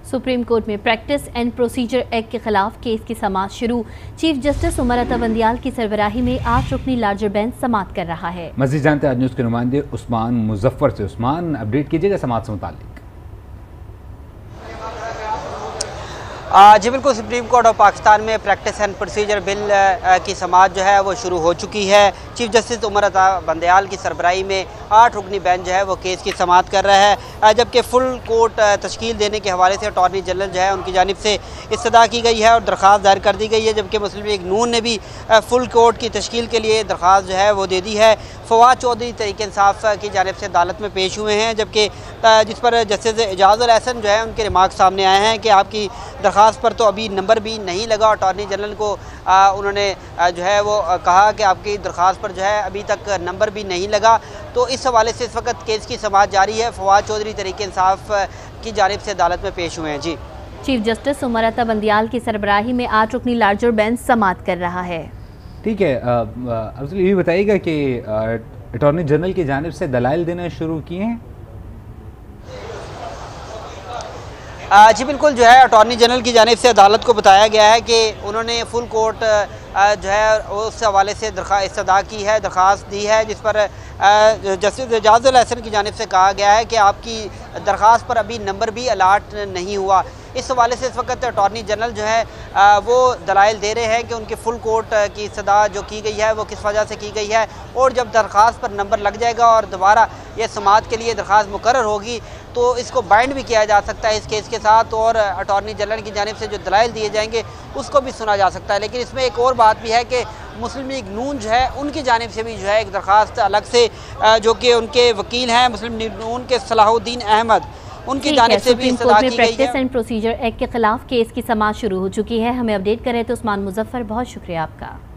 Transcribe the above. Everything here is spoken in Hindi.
सुप्रीम कोर्ट में प्रैक्टिस एंड प्रोसीजर एक्ट के खिलाफ केस की समाअत शुरू। चीफ जस्टिस उमर अता बंदियाल की सरबराही में 8 रुकनी लार्जर बेंच समाअत कर रहा है। मज़ीद जानते हैं आज न्यूज़ के नुमाइंदे उस्मान मुजफ्फर से। उस्मान, अपडेट कीजिएगा समाअत से मुताल्लिक। जी बिल्कुल, सुप्रीम कोर्ट ऑफ पाकिस्तान में प्रैक्टिस एंड प्रोसीजर बिल की समाअत जो है वो शुरू हो चुकी है। चीफ जस्टिस उमर अता बंदियाल की सरबराही में 8 रुकनी बेंच जो है वो केस की समाअत कर रहा है, जबकि फुल कोर्ट तश्कील देने के हवाले से अटॉर्नी जनरल जो है उनकी जानिब से इस्तदा की गई है और दरख्वास्त दायर कर दी गई है, जबकि मुस्लिम लीग नून ने भी फुल कोर्ट की तश्कील के लिए दरख्वास्त जो है वो दे दी है। फवाद चौधरी तहरीक इंसाफ की जानिब से अदालत में पेश हुए हैं, जबकि जिस पर जस्टिस एजाजुल एहसन जो है उनके रिमार्क सामने आए हैं कि आपकी दरख्वास्त पर तो अभी नंबर भी नहीं लगा। अटॉर्नी जनरल को उन्होंने जो है वो कहा कि आपकी दरख्वास्त पर जो है अभी तक नंबर भी नहीं लगा। तो इस हवाले से इस वक्त केस की समाअत जारी है। फवाद चौधरी तहरीक इंसाफ की जानिब से अदालत में पेश हुए हैं। जी, चीफ जस्टिस उमर अता बंदियाल की सरबराही में 8 रुकनी लार्जर बेंच समाअत कर रहा है। ठीक है, अब ये बताइएगा कि अटॉर्नी जनरल की जानिब से दलाइल देना शुरू किए हैं? जी बिल्कुल, जो है अटॉर्नी जनरल की जानिब से अदालत को बताया गया है कि उन्होंने फुल कोर्ट जो है उस हवाले से इस्तदा की है, दरख्वास्त दी है, जिस पर जस्टिस एजाजुल एहसन की जानिब से कहा गया है कि आपकी दरख्वास्त पर अभी नंबर भी अलाट नहीं हुआ। इस हवाले से इस वक्त अटॉर्नी जनरल जो है वो दलाइल दे रहे हैं कि उनके फुल कोर्ट की इस्तदा जो की गई है वो किस वजह से की गई है, और जब दरख्वास्त पर नंबर लग जाएगा और दोबारा ये समाअत के लिए दरख्वास्त मुकर्रर होगी तो इसको बाइंड भी किया जा सकता है इस केस के साथ, और अटॉर्नी जनरल की जानिब से जो दलाइल दिए जाएंगे उसको भी सुना जा सकता है। लेकिन इसमें एक और बात भी है कि मुस्लिम लीग नून जो है उनकी जानिब से भी जो है एक दरख्वास्त अलग से जो कि उनके वकील हैं मुस्लिम लीग नून के सलाहुद्दीन अहमद, उनकी जानिब से भी इस्तदा की गई है। प्रैक्टिस एंड प्रोसीजर एक्ट के खिलाफ केस की समाअत शुरू हो चुकी है। हमें अपडेट करें तो उस्मान मुजफ्फर, बहुत शुक्रिया आपका।